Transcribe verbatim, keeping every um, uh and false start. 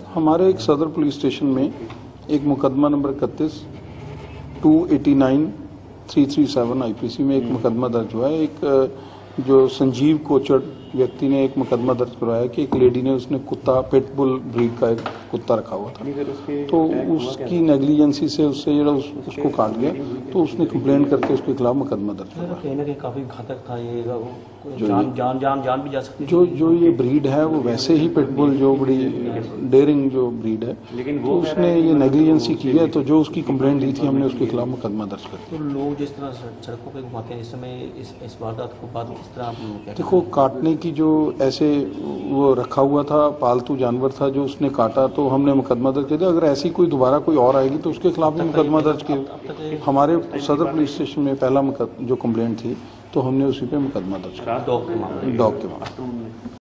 हमारे एक सदर पुलिस स्टेशन में एक मुकदमा नंबर इकतीस two eighty nine three three seven IPC में एक मुकदमा दर्ज हुआ है। एक जो संजीव कोचर व्यक्ति ने एक मुकदमा दर्ज करवाया कि एक लेडी ने उसने कुत्ता पिटबुल ब्रीड का एक कुत्ता रखा हुआ था, तो उसकी नेग्लिजेंसी से उससे जो उस, उसको काट गया, तो उसने कंप्लेंट करके उसके खिलाफ मुकदमा दर्ज करवाया। कहीं ना कहीं काफी घातक था ये, जान जान जान जान भी जा सकती है। जो जो ये ब्रीड है वो वैसे ही पिटबुल जो बड़ी डेयरिंग जो ब्रीड है, तो उसने ये नेग्लिजेंसी की है, तो जो उसकी कंप्लेंट दी थी हमने उसके खिलाफ मुकदमा दर्ज कर दिया। तो लोग जिस तरह सड़कों पे घुमाते हैं इस समय, इस इस वारदात को बाद किस तरह आप लोग देखो, काटने की जो ऐसे वो रखा हुआ था पालतू जानवर था जो उसने काटा, तो हमने मुकदमा दर्ज कर दिया। अगर ऐसी कोई दोबारा कोई और आएगी तो उसके खिलाफ भी मुकदमा दर्ज किया। हमारे सदर पुलिस स्टेशन में पहला जो कंप्लेंट थी तो हमने उसी पे मुकदमा दर्ज किया, डॉग के मामले।